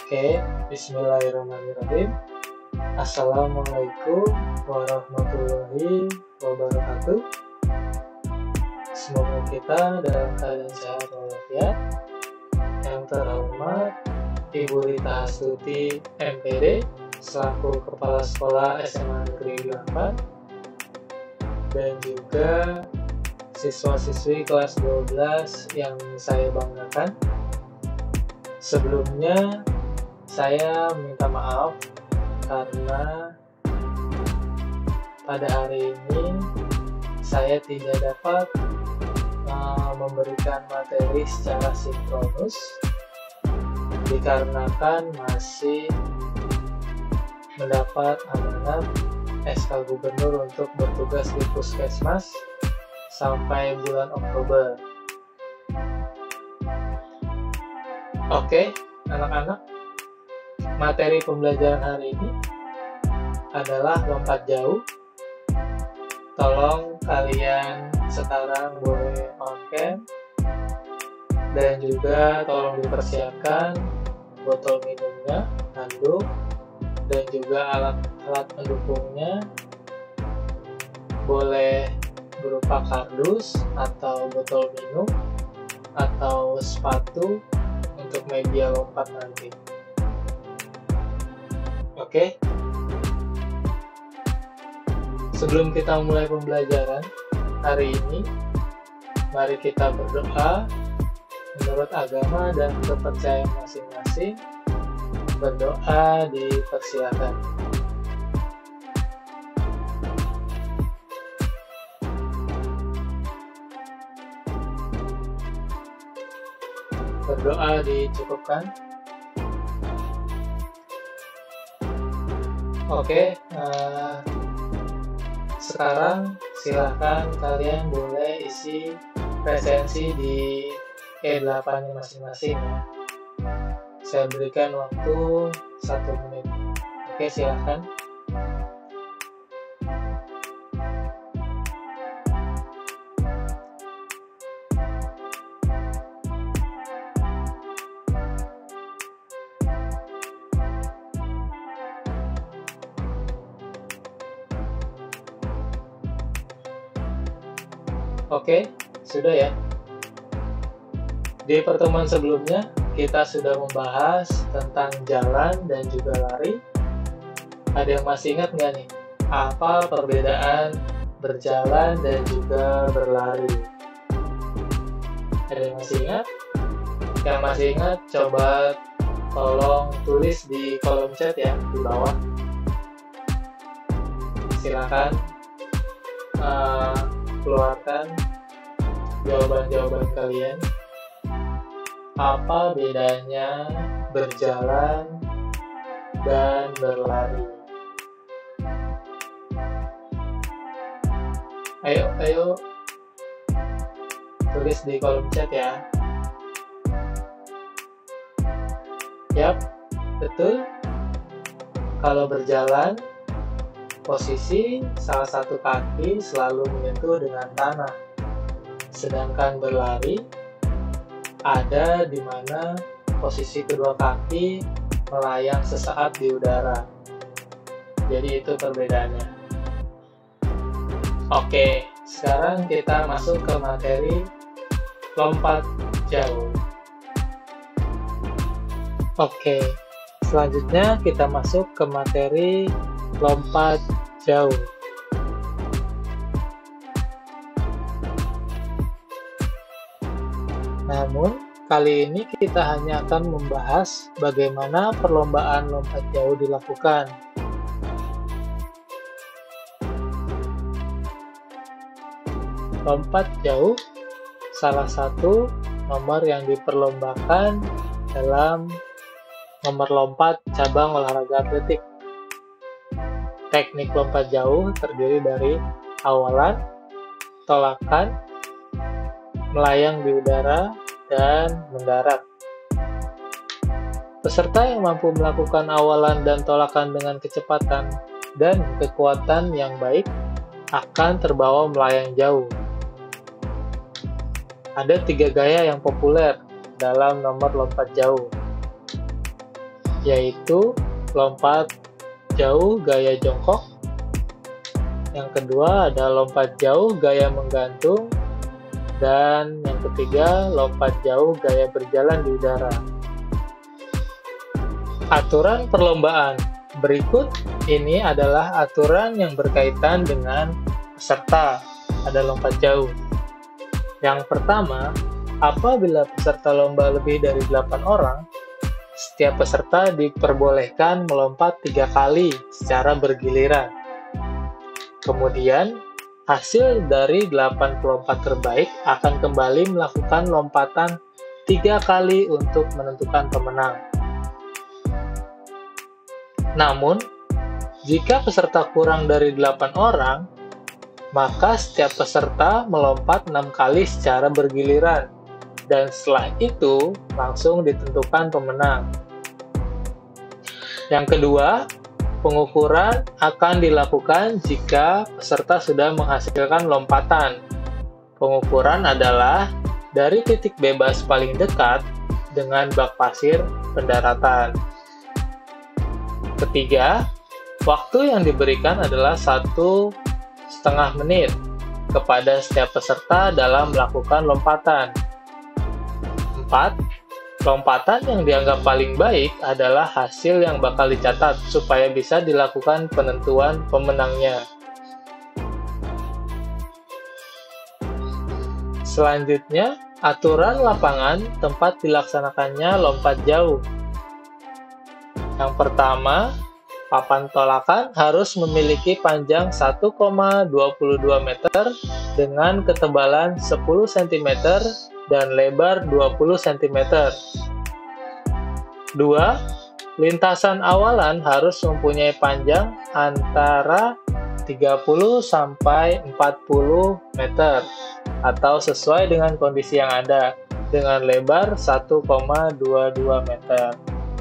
Oke, bismillahirrahmanirrahim. Assalamualaikum warahmatullahi wabarakatuh. Semoga kita dalam keadaan sehat walafiat. Yang terhormat Ibu Rita Astuti, MPD, selaku Kepala Sekolah SMA Negeri 8, dan juga siswa-siswi kelas 12 yang saya banggakan. Sebelumnya, saya minta maaf karena pada hari ini saya tidak dapat memberikan materi secara sinkronus dikarenakan masih mendapat amanat SK Gubernur untuk bertugas di Puskesmas sampai bulan Oktober. Oke, anak-anak, materi pembelajaran hari ini adalah lompat jauh. Tolong kalian sekarang boleh on cam dan juga tolong dipersiapkan botol minumnya, handuk, dan juga alat-alat pendukungnya. Boleh berupa kardus atau botol minum atau sepatu untuk media lompat nanti. Oke. Sebelum kita mulai pembelajaran hari ini, mari kita berdoa menurut agama dan kepercayaan masing-masing. Berdoa dipersilakan. Berdoa dicukupkan. Oke, sekarang silahkan kalian boleh isi presensi di E8 masing-masing ya. Saya berikan waktu 1 menit. Oke, silahkan. Oke, sudah ya. Di pertemuan sebelumnya, kita sudah membahas tentang jalan dan juga lari. Ada yang masih ingat nggak nih? Apa perbedaan berjalan dan juga berlari? Ada yang masih ingat? Yang masih ingat, coba tolong tulis di kolom chat ya, di bawah. Silakan keluarkan jawaban-jawaban kalian. Apa bedanya berjalan dan berlari? Ayo tulis di kolom chat ya. Yap, betul. Kalau berjalan, posisi salah satu kaki selalu menyentuh dengan tanah. Sedangkan berlari, ada di mana posisi kedua kaki melayang sesaat di udara. Jadi itu perbedaannya. Oke, sekarang kita masuk ke materi lompat jauh. Oke, selanjutnya kita masuk ke materi lompat jauh. Namun, kali ini kita hanya akan membahas bagaimana perlombaan lompat jauh dilakukan. Lompat jauh salah satu nomor yang diperlombakan dalam nomor lompat cabang olahraga atletik. Teknik lompat jauh terdiri dari awalan, tolakan, melayang di udara, dan mendarat. Peserta yang mampu melakukan awalan dan tolakan dengan kecepatan dan kekuatan yang baik akan terbawa melayang jauh. Ada 3 gaya yang populer dalam nomor lompat jauh. yaitu lompat jauh gaya jongkok. Yang kedua ada lompat jauh gaya menggantung. Dan yang ketiga, lompat jauh gaya berjalan di udara. Aturan perlombaan. Berikut ini adalah aturan yang berkaitan dengan peserta pada lompat jauh. Yang pertama, apabila peserta lomba lebih dari 8 orang, setiap peserta diperbolehkan melompat 3 kali secara bergiliran. Kemudian, hasil dari 8 pelompat terbaik akan kembali melakukan lompatan 3 kali untuk menentukan pemenang. Namun, jika peserta kurang dari 8 orang, maka setiap peserta melompat 6 kali secara bergiliran, dan setelah itu langsung ditentukan pemenang. Yang kedua, pengukuran akan dilakukan jika peserta sudah menghasilkan lompatan. Pengukuran adalah dari titik bebas paling dekat dengan bak pasir pendaratan. Ketiga, waktu yang diberikan adalah 1,5 menit kepada setiap peserta dalam melakukan lompatan. 4. Lompatan yang dianggap paling baik adalah hasil yang bakal dicatat supaya bisa dilakukan penentuan pemenangnya. Selanjutnya, aturan lapangan tempat dilaksanakannya lompat jauh. Yang pertama, papan tolakan harus memiliki panjang 1,22 meter dengan ketebalan 10 cm dan lebar 20 cm. 2. Lintasan awalan harus mempunyai panjang antara 30 sampai 40 meter atau sesuai dengan kondisi yang ada dengan lebar 1,22 meter.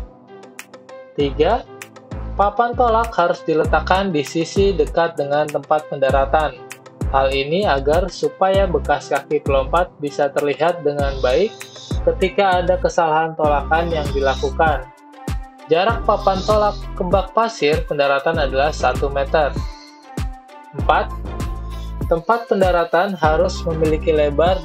3. Papan tolak harus diletakkan di sisi dekat dengan tempat pendaratan. Hal ini agar supaya bekas kaki pelompat bisa terlihat dengan baik ketika ada kesalahan tolakan yang dilakukan. Jarak papan tolak ke bak pasir pendaratan adalah 1 meter. 4. Tempat pendaratan harus memiliki lebar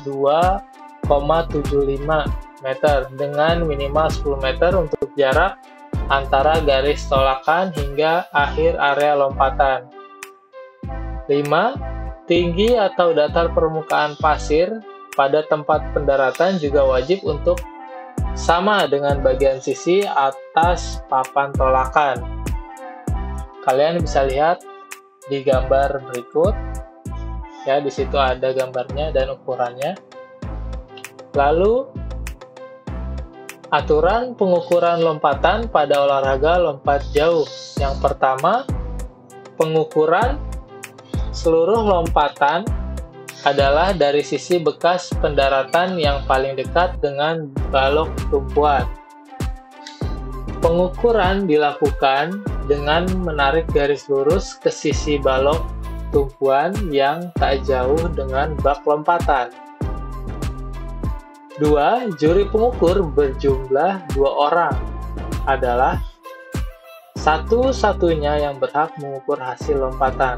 2,75 meter dengan minimal 10 meter untuk jarak antara garis tolakan hingga akhir area lompatan. 5. Tinggi atau datar permukaan pasir pada tempat pendaratan juga wajib untuk sama dengan bagian sisi atas papan tolakan. Kalian bisa lihat di gambar berikut. Ya, di situ ada gambarnya dan ukurannya. Lalu, aturan pengukuran lompatan pada olahraga lompat jauh. Yang pertama, pengukuran seluruh lompatan adalah dari sisi bekas pendaratan yang paling dekat dengan balok tumpuan. Pengukuran dilakukan dengan menarik garis lurus ke sisi balok tumpuan yang tak jauh dengan bak lompatan. 2. Juri pengukur berjumlah 2 orang adalah satu-satunya yang berhak mengukur hasil lompatan.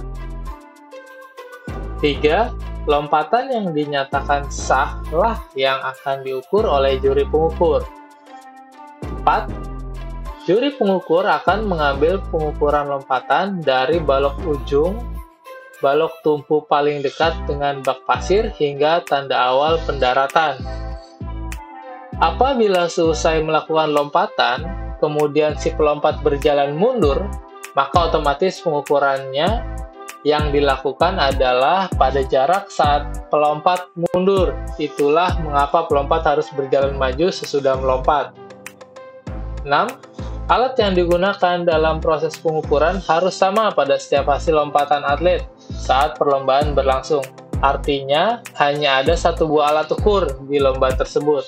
3. Lompatan yang dinyatakan sah lah yang akan diukur oleh juri pengukur. 4. Juri pengukur akan mengambil pengukuran lompatan dari balok ujung, balok tumpu paling dekat dengan bak pasir hingga tanda awal pendaratan. Apabila selesai melakukan lompatan, kemudian si pelompat berjalan mundur, maka otomatis pengukurannya yang dilakukan adalah pada jarak saat pelompat mundur. Itulah mengapa pelompat harus berjalan maju sesudah melompat. 6. Alat yang digunakan dalam proses pengukuran harus sama pada setiap hasil lompatan atlet saat perlombaan berlangsung. Artinya, hanya ada 1 buah alat ukur di lomba tersebut.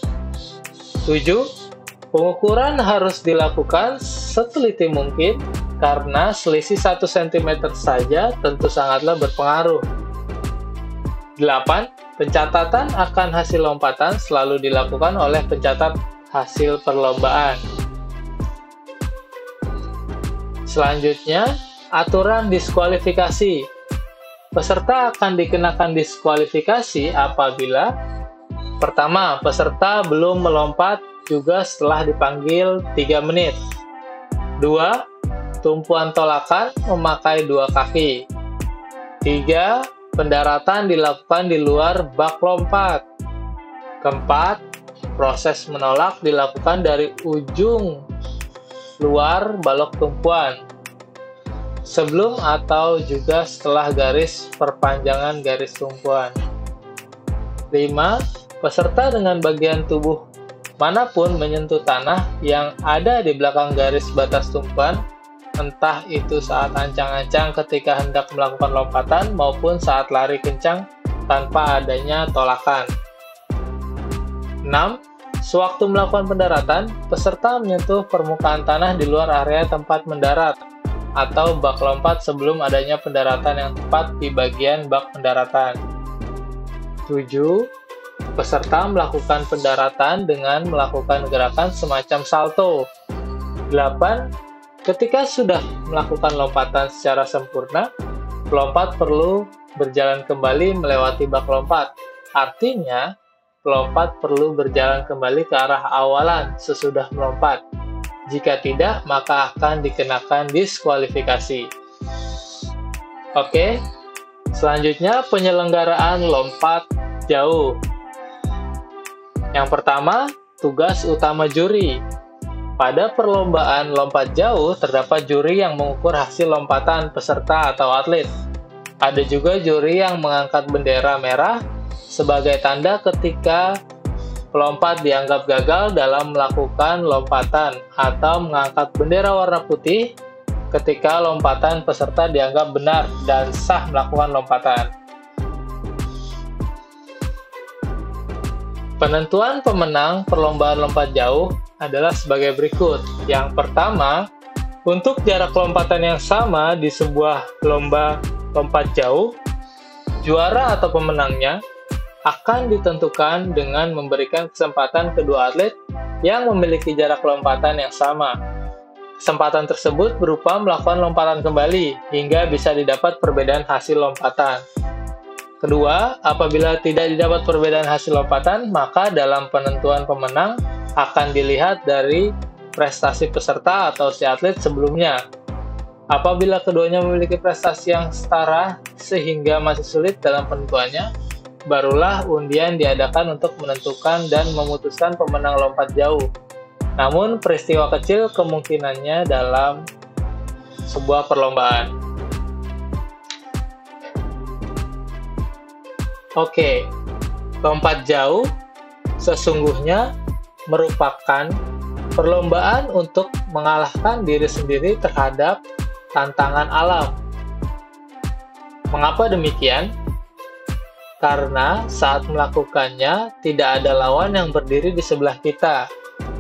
7. Pengukuran harus dilakukan seteliti mungkin karena selisih 1 cm saja tentu sangatlah berpengaruh. 8. Pencatatan akan hasil lompatan selalu dilakukan oleh pencatat hasil perlombaan. Selanjutnya, aturan diskualifikasi. Peserta akan dikenakan diskualifikasi apabila pertama, peserta belum melompat juga setelah dipanggil 3 menit. 2. Tumpuan tolakan memakai 2 kaki. 3. Pendaratan dilakukan di luar bak lompat. 4. Proses menolak dilakukan dari ujung luar balok tumpuan, sebelum atau juga setelah garis perpanjangan garis tumpuan. 5. Peserta dengan bagian tubuh manapun menyentuh tanah yang ada di belakang garis batas tumpuan, entah itu saat ancang-ancang ketika hendak melakukan lompatan maupun saat lari kencang tanpa adanya tolakan. 6. Sewaktu melakukan pendaratan, peserta menyentuh permukaan tanah di luar area tempat mendarat atau bak lompat sebelum adanya pendaratan yang tepat di bagian bak pendaratan. 7. Peserta melakukan pendaratan dengan melakukan gerakan semacam salto. 8. Ketika sudah melakukan lompatan secara sempurna, pelompat perlu berjalan kembali melewati bak lompat. Artinya, pelompat perlu berjalan kembali ke arah awalan sesudah melompat. Jika tidak, maka akan dikenakan diskualifikasi. Oke, selanjutnya penyelenggaraan lompat jauh. Yang pertama, tugas utama juri. Pada perlombaan lompat jauh, terdapat juri yang mengukur hasil lompatan peserta atau atlet. Ada juga juri yang mengangkat bendera merah sebagai tanda ketika pelompat dianggap gagal dalam melakukan lompatan, atau mengangkat bendera warna putih ketika lompatan peserta dianggap benar dan sah melakukan lompatan. Penentuan pemenang perlombaan lompat jauh adalah sebagai berikut. Yang pertama, untuk jarak lompatan yang sama di sebuah lomba lompat jauh, juara atau pemenangnya akan ditentukan dengan memberikan kesempatan kedua atlet yang memiliki jarak lompatan yang sama. Kesempatan tersebut berupa melakukan lompatan kembali hingga bisa didapat perbedaan hasil lompatan. Kedua, apabila tidak didapat perbedaan hasil lompatan, maka dalam penentuan pemenang akan dilihat dari prestasi peserta atau si atlet sebelumnya. Apabila keduanya memiliki prestasi yang setara sehingga masih sulit dalam penentuannya, barulah undian diadakan untuk menentukan dan memutuskan pemenang lompat jauh. Namun, peristiwa kecil kemungkinannya dalam sebuah perlombaan. Oke, lompat jauh sesungguhnya merupakan perlombaan untuk mengalahkan diri sendiri terhadap tantangan alam. Mengapa demikian? Karena saat melakukannya tidak ada lawan yang berdiri di sebelah kita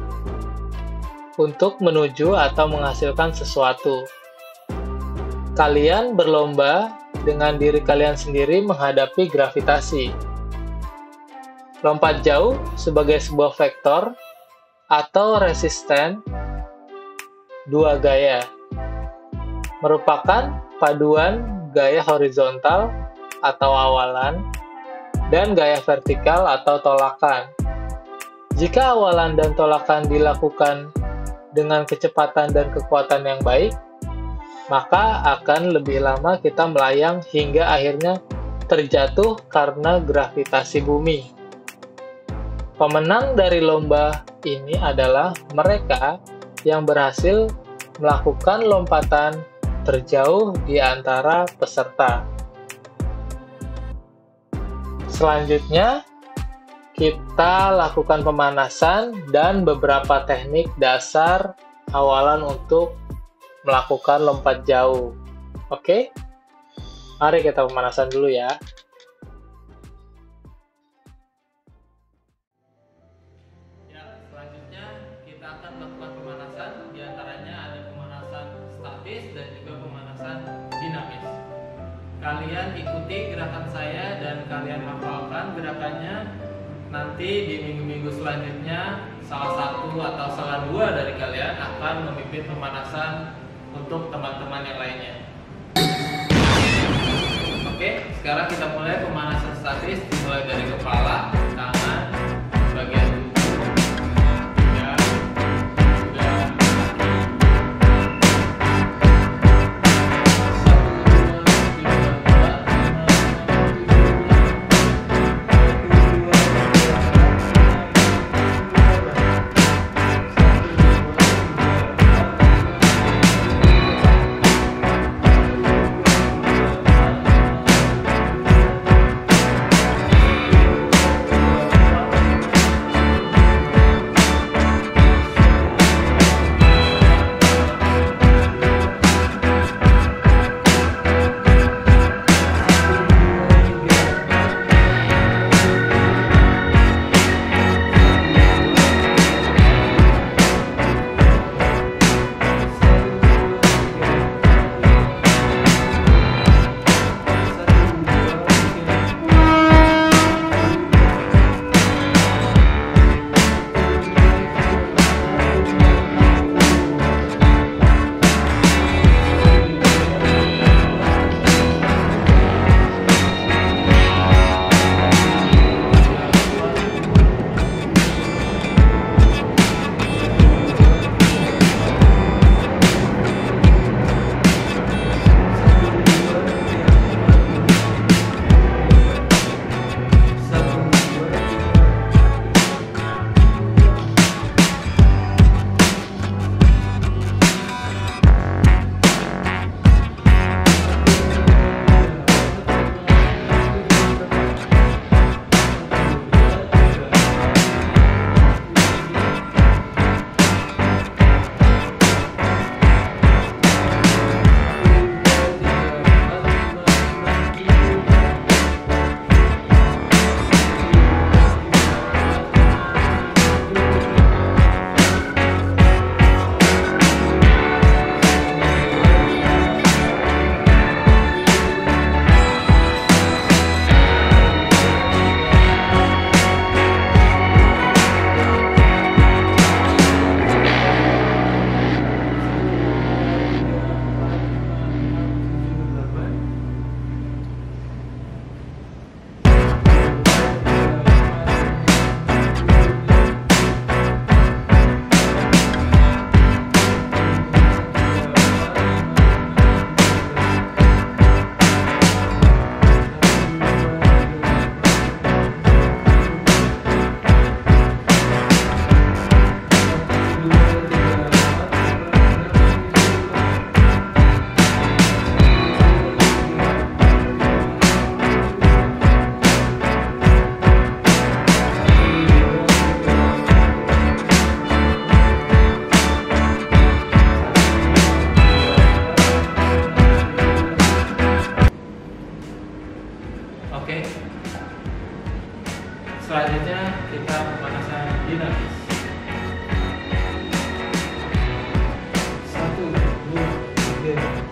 untuk menuju atau menghasilkan sesuatu. Kalian berlomba dengan diri kalian sendiri menghadapi gravitasi. Lompat jauh sebagai sebuah vektor atau resisten dua gaya merupakan paduan gaya horizontal atau awalan dan gaya vertikal atau tolakan. Jika awalan dan tolakan dilakukan dengan kecepatan dan kekuatan yang baik, maka akan lebih lama kita melayang hingga akhirnya terjatuh karena gravitasi bumi. Pemenang dari lomba ini adalah mereka yang berhasil melakukan lompatan terjauh di antara peserta. Selanjutnya, kita lakukan pemanasan dan beberapa teknik dasar awalan untuk melakukan lompat jauh. Oke? Mari kita pemanasan dulu ya. Selanjutnya kita akan melakukan pemanasan. Di antaranya ada pemanasan statis dan juga pemanasan dinamis. Kalian ikuti gerakan saya dan kalian hafalkan gerakannya. Nanti di minggu-minggu selanjutnya salah satu atau salah dua dari kalian akan memimpin pemanasan untuk teman-teman yang lainnya. Oke, sekarang kita mulai pemanasan statis, dimulai dari kepala, tangan, bagian tubuh, ya, juga oke. Selanjutnya kita pemanasan dinamis. 1, 2, 3.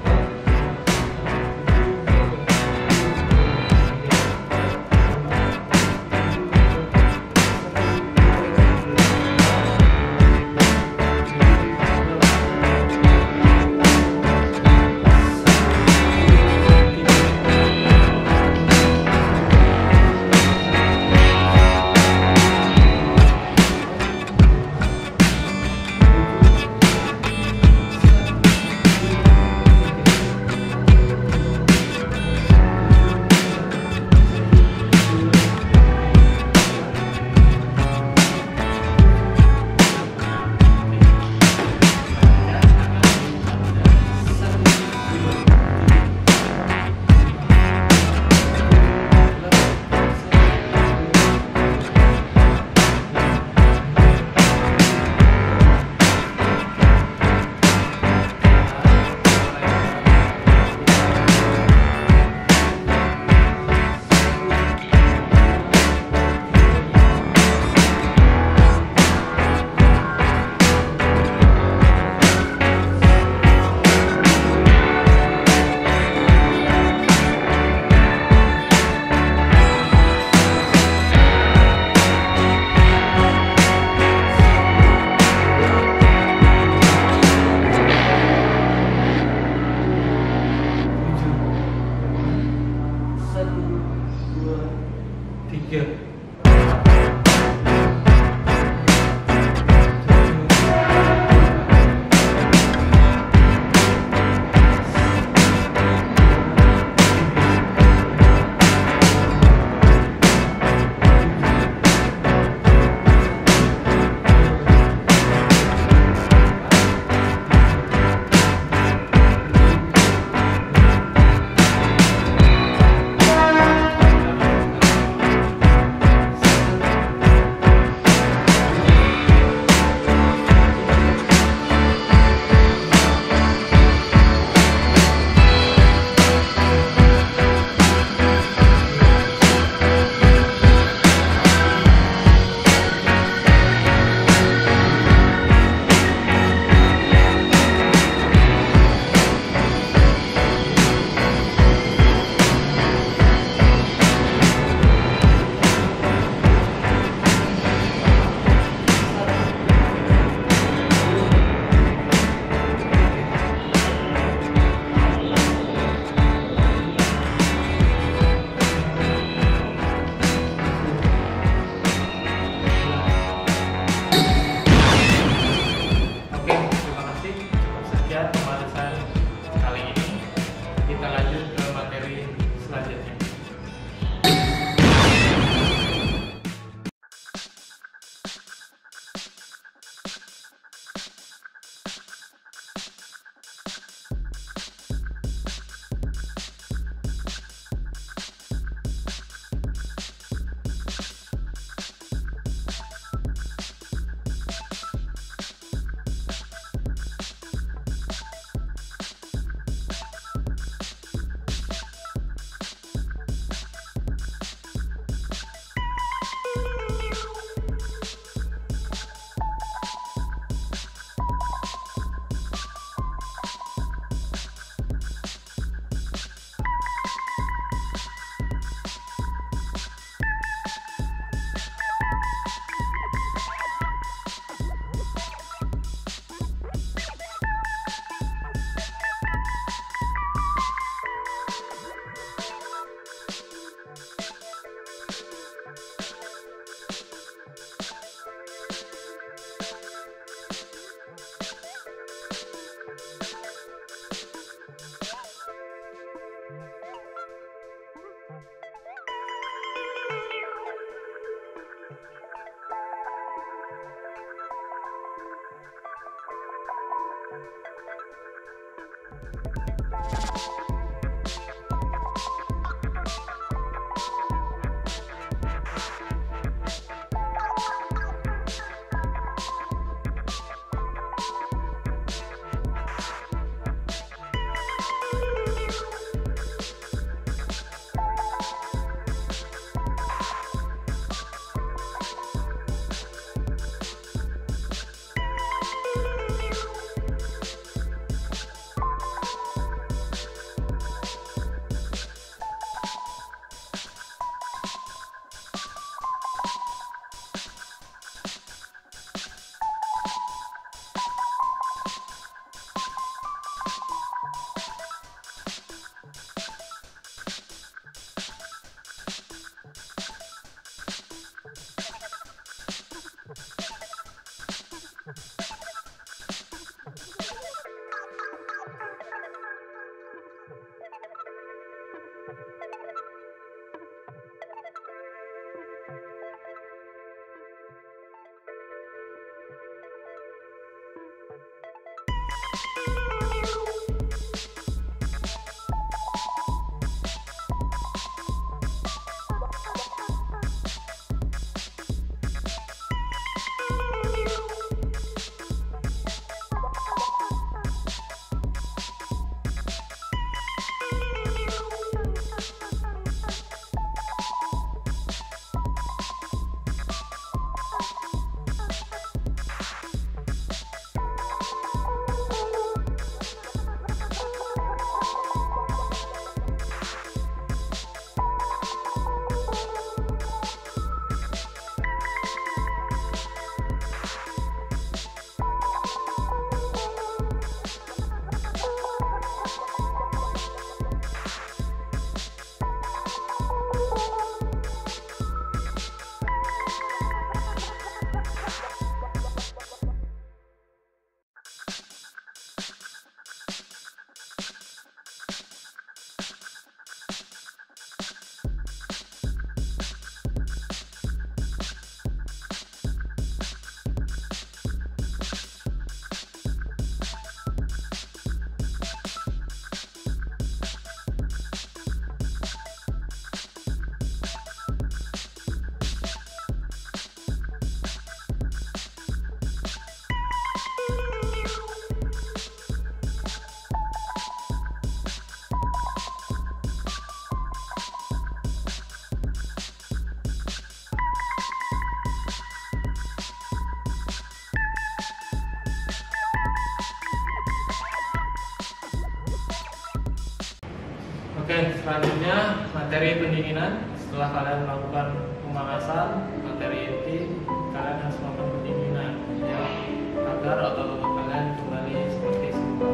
Oke, selanjutnya materi pendinginan. Setelah kalian melakukan pemanasan materi inti, kalian harus melakukan pendinginan ya, agar otot-otot kalian kembali seperti semula.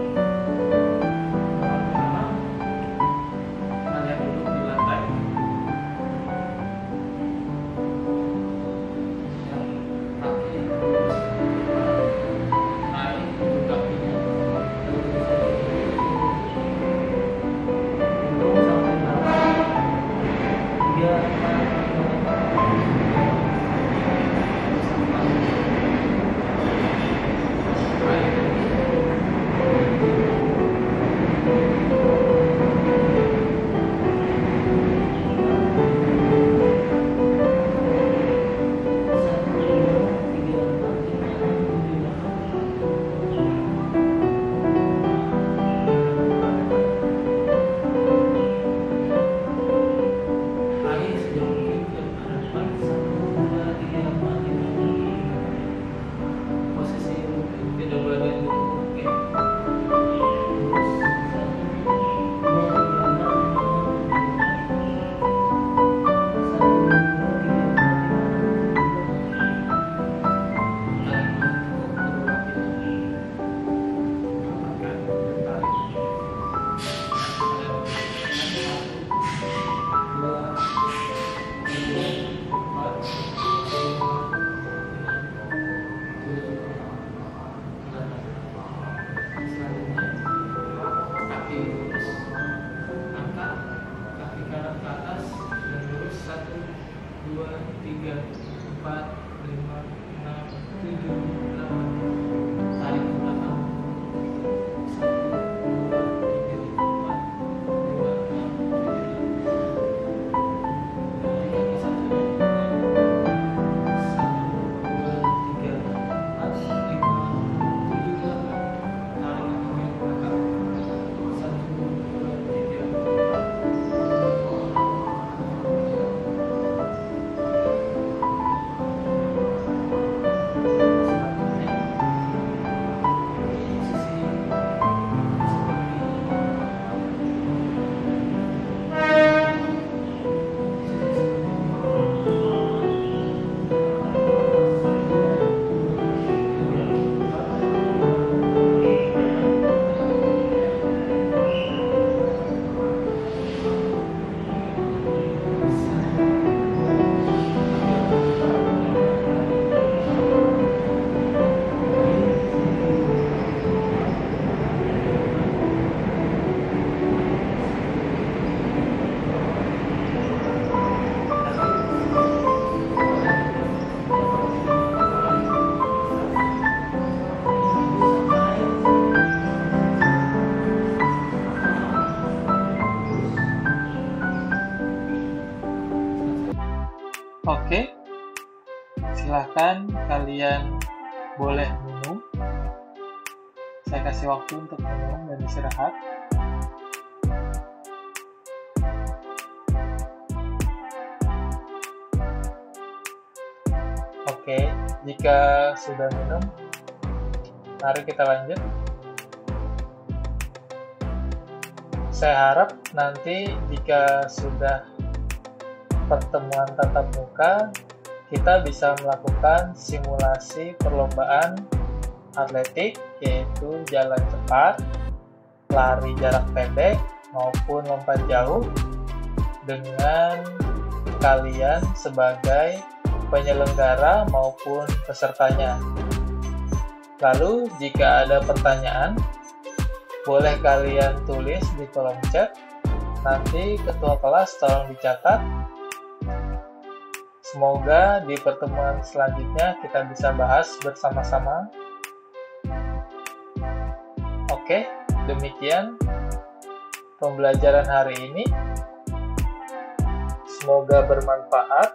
Pertama, kalian duduk di lantai. Yang kaki lurus, tarik kakinya. Sampai 8 hingga 5 Silahkan kalian boleh minum. Saya kasih waktu untuk minum dan istirahat. Oke, jika sudah minum, mari kita lanjut. Saya harap nanti jika sudah pertemuan tatap muka, kita bisa melakukan simulasi perlombaan atletik, yaitu jalan cepat, lari jarak pendek, maupun lompat jauh dengan kalian sebagai penyelenggara maupun pesertanya. Lalu, jika ada pertanyaan, boleh kalian tulis di kolom chat. Nanti ketua kelas tolong dicatat. Semoga di pertemuan selanjutnya kita bisa bahas bersama-sama. Oke, demikian pembelajaran hari ini. Semoga bermanfaat.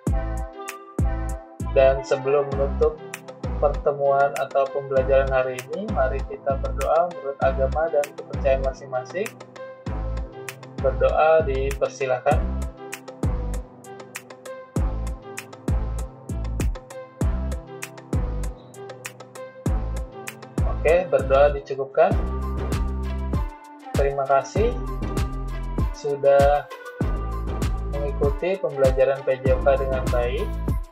Dan sebelum menutup pertemuan atau pembelajaran hari ini, mari kita berdoa menurut agama dan kepercayaan masing-masing. Berdoa dipersilakan. Oke, berdoa dicukupkan. Terima kasih sudah mengikuti pembelajaran PJOK dengan baik.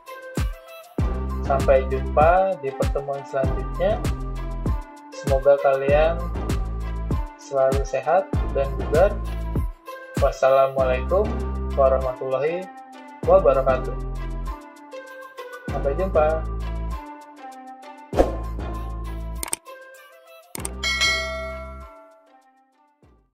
Sampai jumpa di pertemuan selanjutnya. Semoga kalian selalu sehat dan bugar. Wassalamualaikum warahmatullahi wabarakatuh. Sampai jumpa.